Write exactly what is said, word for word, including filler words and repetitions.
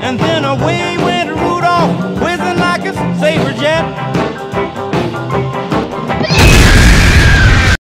And then away went Rudolph, whizzing like a saber jet.